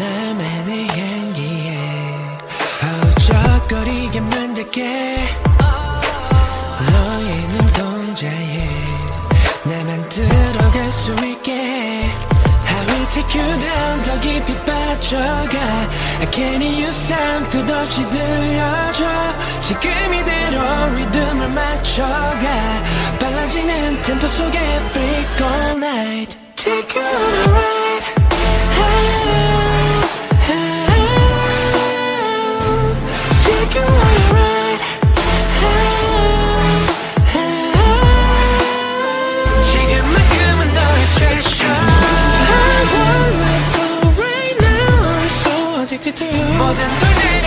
나만의 향기에 허우적거리게 만들게 너의 눈동자에 나만 들어갈 수 있게 I will take you down 더 깊이 빠져가 Can you sound 끝없이 들려줘 지금 이대로 리듬을 맞춰가 빨라지는 템포 속에 freak all night Take you on a ride Take you on a ride 지금만큼은 너의 special I want life for right now I'm so addicted to you more than